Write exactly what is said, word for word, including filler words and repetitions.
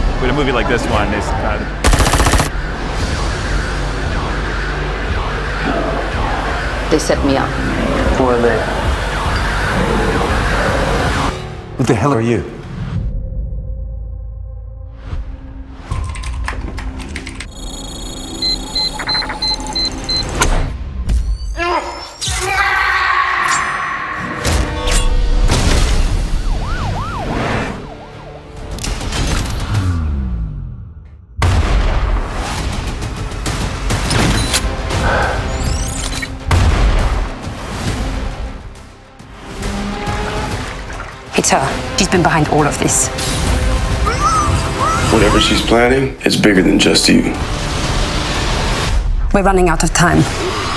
with a movie like this one, it's kind of... They set me up. Who are they? Who the hell are you? It's her. She's been behind all of this. Whatever she's planning, it's bigger than just you. We're running out of time.